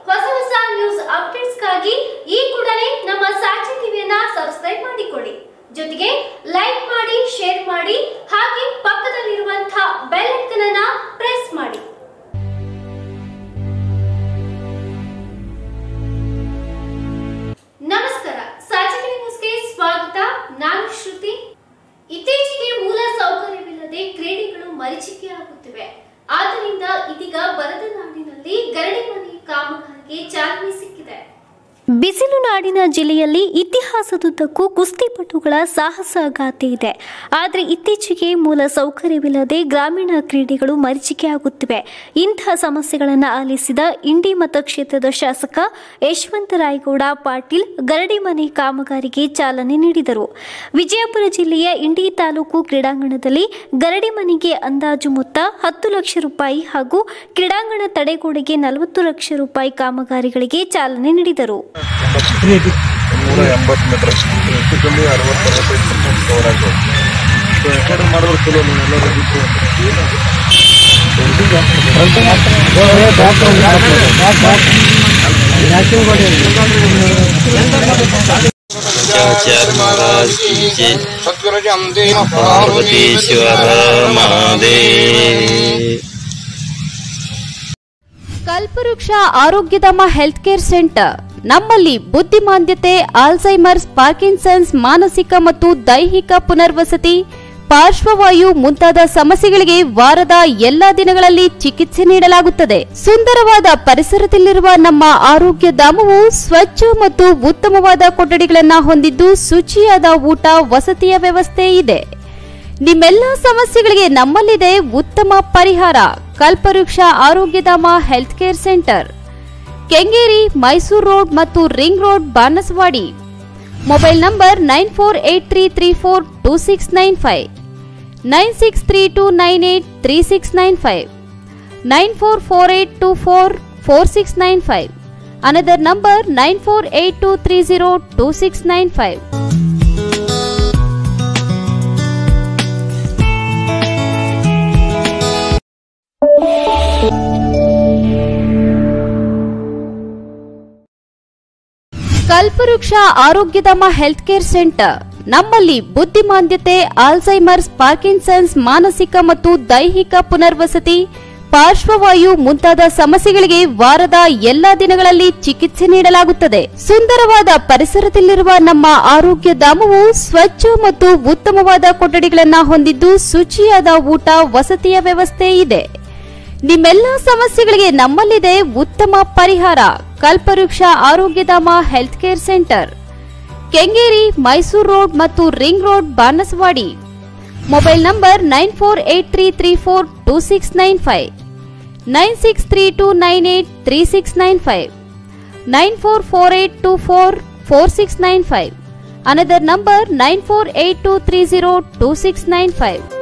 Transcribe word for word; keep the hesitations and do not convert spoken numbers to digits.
ಹೊಸ ಹೊಸ ನ್ಯೂಸ್ ಅಪ್ಡೇಟ್ಸ್ಗಾಗಿ ಈ ಕೂಡಲೇ ನಮ್ಮ ಸಾಕ್ಷಿ ಟಿವಿಯನ್ನ ಸಬ್ಸ್ಕ್ರೈಬ್ ಮಾಡಿಕೊಳ್ಳಿ. ಜೊತೆಗೆ ಲೈಕ್ ಮಾಡಿ, ಶೇರ್ ಮಾಡಿ, ಹಾಗೆ ಪಕ್ಕದಲ್ಲಿರುವಂತಹ ಬೆಲ್ ಐಕಾನ್ ಅನ್ನು ಪ್ರೆಸ್ ಮಾಡಿ. ನಮಸ್ಕಾರ, ಸಾಕ್ಷಿ ಟಿವಿ ನ್ಯೂಸ್ಗೆ ಸ್ವಾಗತ. ನಾನು ಶ್ರುತಿ. ಇತ್ತೀಚೆಗೆ ಮೂಲ ಸೌಕರ್ಯವಿಲ್ಲದೆ ಕ್ರೀಡೆಗಳು ಮರೀಚಿಕೆಯಾಗುತ್ತಿವೆ. ಆದ್ದರಿಂದ ಇದೀಗ ಬರದ ನಾಡಿನಲ್ಲಿ ಗರಡಿ ಮನೆ ಕಾಮಗಾರಿಗೆ ಚಾಲನೆ ಸಿಕ್ಕಿದೆ. ಬಿಸಿಲು ನಾಡಿನ ಜಿಲ್ಲೆಯಲ್ಲಿ ಇತಿಹಾಸದುದ್ದಕ್ಕೂ ಕುಸ್ತಿಪಟುಗಳ ಸಾಹಸಗಾಥೆ ಇದೆ. ಆದರೆ ಇತ್ತೀಚೆಗೆ ಮೂಲ ಸೌಕರ್ಯವಿಲ್ಲದೆ ಗ್ರಾಮೀಣ ಕ್ರೀಡೆಗಳು ಮರೀಚಿಕೆಯಾಗುತ್ತಿವೆ. ಇಂತಹ ಸಮಸ್ಯೆಗಳನ್ನು ಆಲಿಸಿದ ಇಂಡಿ ಮತಕ್ಷೇತ್ರದ ಶಾಸಕ ಯಶವಂತರಾಯಗೌಡ ಪಾಟೀಲ್ ಗರಡಿ ಮನೆ ಕಾಮಗಾರಿಗೆ ಚಾಲನೆ ನೀಡಿದರು. ವಿಜಯಪುರ ಜಿಲ್ಲೆಯ ಇಂಡಿ ತಾಲೂಕು ಕ್ರೀಡಾಂಗಣದಲ್ಲಿ ಗರಡಿ ಮನೆಗೆ ಅಂದಾಜು ಮೊತ್ತ ಹತ್ತು ಲಕ್ಷ ರೂಪಾಯಿ ಹಾಗೂ ಕ್ರೀಡಾಂಗಣ ತಡೆಗೋಡೆಗೆ ನಲವತ್ತು ಲಕ್ಷ ರೂಪಾಯಿ ಕಾಮಗಾರಿಗಳಿಗೆ ಚಾಲನೆ ನೀಡಿದರು. ನೂರ ಎಂಬತ್ತು ಮೀಟರ್ ಹೆಚ್ಚು ಕಮ್ಮಿ ಅರವತ್ತು ಅರವತ್ತೈದು ಪರ್ಸೆಂಟ್ ಕವರ್ ಆಗ್ತದೆ. ಯಾಕಂದ್ರೆ ಮಾಡೋದು ಚಲೋ ನೀವೆಲ್ಲರೂ ಕಲ್ಪವೃಕ್ಷ ಆರೋಗ್ಯಧಾಮ ಹೆಲ್ತ್ ಕೇರ್ ಸೆಂಟರ್ ನಮ್ಮಲ್ಲಿ ಬುದ್ಧಿಮಾಂದ್ಯತೆ, ಆಲ್ಝೈಮರ್ಸ್, ಪಾರ್ಕಿನ್ಸನ್ಸ್, ಮಾನಸಿಕ ಮತ್ತು ದೈಹಿಕ ಪುನರ್ವಸತಿ, ಪಾರ್ಶ್ವವಾಯು ಮುಂತಾದ ಸಮಸ್ಯೆಗಳಿಗೆ ವಾರದ ಎಲ್ಲಾ ದಿನಗಳಲ್ಲಿ ಚಿಕಿತ್ಸೆ ನೀಡಲಾಗುತ್ತದೆ. ಸುಂದರವಾದ ಪರಿಸರದಲ್ಲಿರುವ ನಮ್ಮ ಆರೋಗ್ಯ ಧಾಮವು ಸ್ವಚ್ಛ ಮತ್ತು ಉತ್ತಮವಾದ ಕೊಠಡಿಗಳನ್ನು ಹೊಂದಿದ್ದು ಶುಚಿಯಾದ ಊಟ, ವಸತಿಯ ವ್ಯವಸ್ಥೆ ಇದೆ. ನಿಮ್ಮೆಲ್ಲ ಸಮಸ್ಯೆಗಳಿಗೆ ನಮ್ಮಲ್ಲಿದೆ ಉತ್ತಮ ಪರಿಹಾರ. Kalpavriksha Arogyadhama health care centre, Kengeri, Mysuru road ಮತ್ತು ring road, Banaswadi. Mobile number nine four eight three three four two six nine five, nine six three two nine eight three six nine five, nine four four eight two four four six nine five. Another number nine four eight two three zero two six nine five. Kalpavriksha Arogyadhama health care centre ನಮ್ಮಲ್ಲಿ ಬುದ್ಧಿಮಾಂದ್ಯತೆ, Alzheimer's, Parkinson's, ಮಾನಸಿಕ ಮತ್ತು ದೈಹಿಕ ಪುನರ್ವಸತಿ, ಪಾರ್ಶ್ವವಾಯು ಮುಂತಾದ ಸಮಸ್ಯೆಗಳಿಗೆ ವಾರದ ಎಲ್ಲಾ ದಿನಗಳಲ್ಲಿ ಚಿಕಿತ್ಸೆ ನೀಡಲಾಗುತ್ತದೆ. ಸುಂದರವಾದ ಪರಿಸರದಲ್ಲಿರುವ ನಮ್ಮ ಆರೋಗ್ಯ ಧಾಮವು ಸ್ವಚ್ಛ ಮತ್ತು ಉತ್ತಮವಾದ ಕೊಠಡಿಗಳನ್ನು ಹೊಂದಿದ್ದು ಶುಚಿಯಾದ ಊಟ, ವಸತಿಯ ವ್ಯವಸ್ಥೆ ಇದೆ. ನಿಮ್ಮೆಲ್ಲ ಸಮಸ್ಯೆಗಳಿಗೆ ನಮ್ಮಲ್ಲಿದೆ ಉತ್ತಮ ಪರಿಹಾರ. Kalpavriksha Arogyadhama health care centre, Kengeri, Mysuru road ಮತ್ತು ring road, Banaswadi. Mobile number nine four eight three three four two six nine five, nine six three two nine eight three six nine five, nine four four eight two four four six nine five. Another number nine four eight two three zero two six nine five.